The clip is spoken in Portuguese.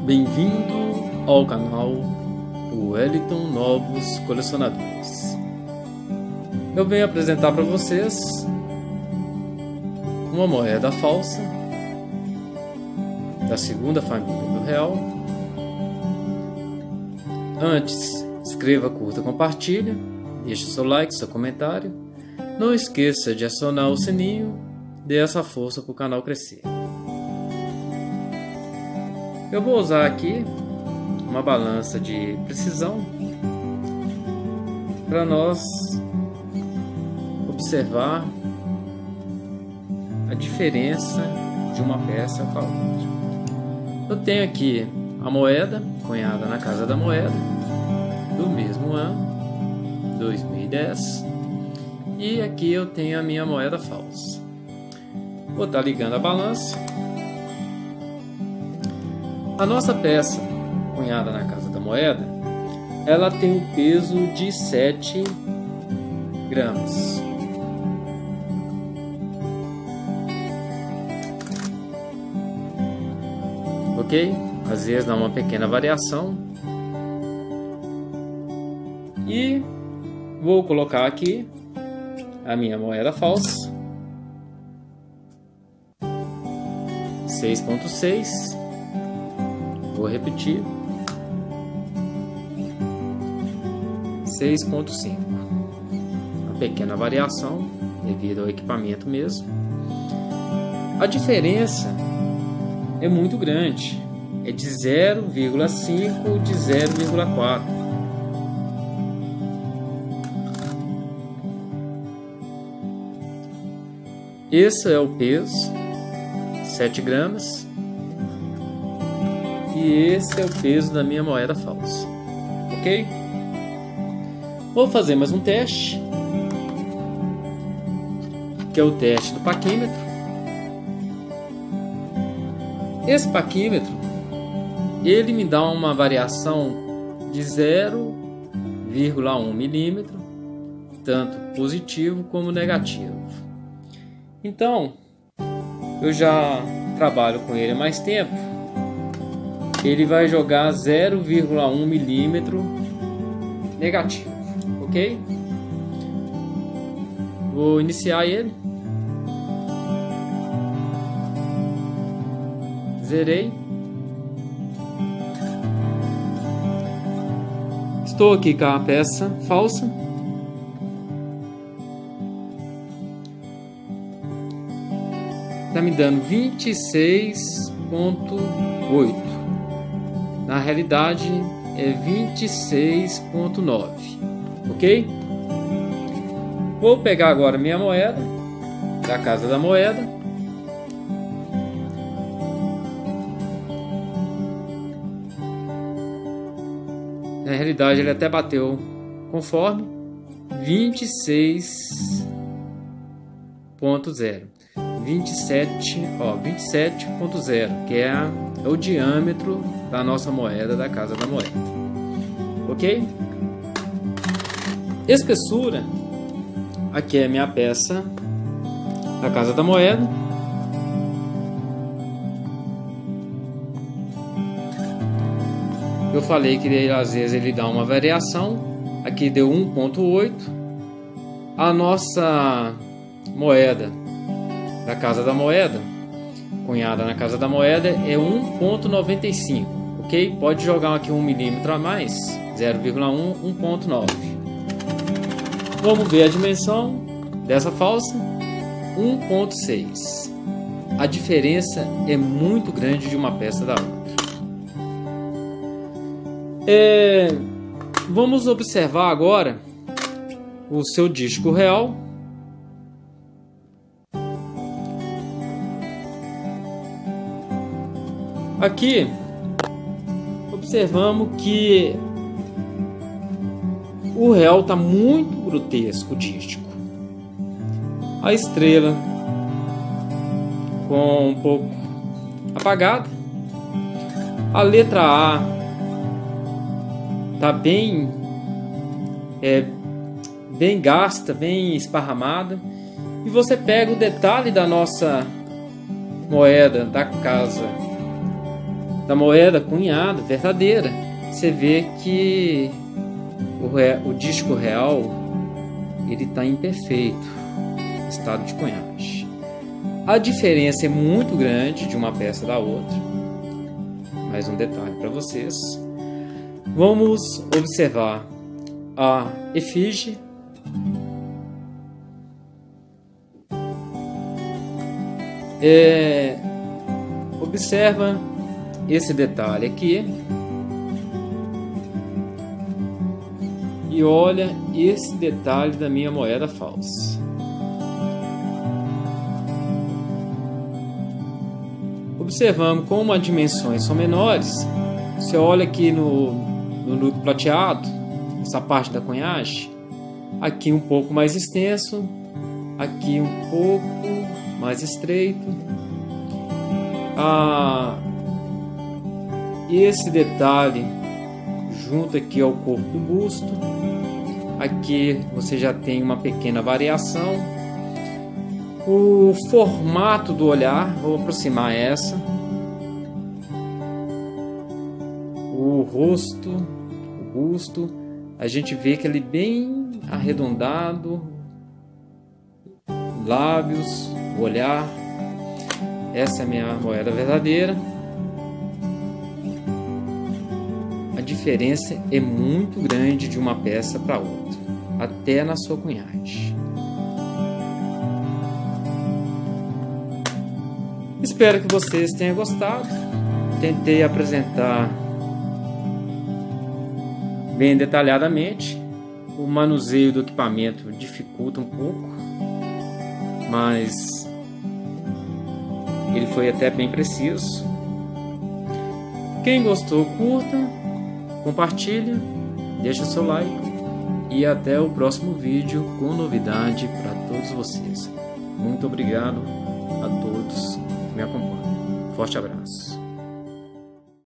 Bem-vindo ao canal Wellington Novos Colecionadores. Eu venho apresentar para vocês uma moeda falsa da segunda família do real. Antes, inscreva, curta, compartilha, deixe seu like, seu comentário. Não esqueça de acionar o sininho, dê essa força para o canal crescer. Eu vou usar aqui uma balança de precisão para nós observar a diferença de uma peça com a outra. Eu tenho aqui a moeda cunhada na Casa da Moeda do mesmo ano, 2010, e aqui eu tenho a minha moeda falsa. Vou estar ligando a balança. A nossa peça cunhada na Casa da Moeda, ela tem um peso de 7 gramas. Ok? Às vezes dá uma pequena variação. E vou colocar aqui a minha moeda falsa. 6,6. Vou repetir. 6,5. Uma pequena variação devido ao equipamento mesmo. A diferença é muito grande. É de 0,5 de 0,4. Esse é o peso, 7 gramas. E esse é o peso da minha moeda falsa, ok? Vou fazer mais um teste, que é o teste do paquímetro. Esse paquímetro, ele me dá uma variação de 0,1 milímetro, tanto positivo como negativo. Então, eu já trabalho com ele há mais tempo. Ele vai jogar 0,1 milímetro negativo, ok? Vou iniciar ele. Zerei. Estou aqui com a peça falsa. Está me dando 26,8. Na realidade é 26,9, ok? Vou pegar agora minha moeda da Casa da Moeda. Na realidade ele até bateu conforme 26,0. 27,0, que é o diâmetro da nossa moeda da Casa da Moeda, ok? Espessura, aqui é a minha peça da Casa da Moeda. Eu falei que às vezes ele dá uma variação. Aqui deu 1,8. A nossa moeda da Casa da Moeda, cunhada na Casa da Moeda, é 1,95, ok? Pode jogar aqui 1 milímetro a mais, 0,1, 1,9. Vamos ver a dimensão dessa falsa, 1,6. A diferença é muito grande de uma peça da outra. Vamos observar agora o seu disco real. Aqui observamos que o real está muito grotesco, o dístico. A estrela com um pouco apagada. A letra A está bem gasta, bem esparramada. E você pega o detalhe da nossa moeda da Casa da moeda cunhada, verdadeira, você vê que o disco real ele está em perfeito estado de cunhagem. A diferença é muito grande de uma peça da outra. Mais um detalhe para vocês. Vamos observar a efígie. Observa esse detalhe aqui e olha esse detalhe da minha moeda falsa. Observando como as dimensões são menores, você olha aqui no núcleo prateado, essa parte da cunhagem, aqui um pouco mais extenso, aqui um pouco mais estreito. Esse detalhe junto aqui ao corpo do busto, aqui você já tem uma pequena variação. O formato do olhar, vou aproximar essa. O rosto, o busto, a gente vê que ele é bem arredondado. Lábios, o olhar. Essa é a minha moeda verdadeira. A diferença é muito grande de uma peça para outra, até na sua cunhagem. Espero que vocês tenham gostado. Tentei apresentar bem detalhadamente. O manuseio do equipamento dificulta um pouco, mas ele foi até bem preciso. Quem gostou, curta, compartilha, deixa seu like e até o próximo vídeo com novidade para todos vocês. Muito obrigado a todos que me acompanham. Forte abraço.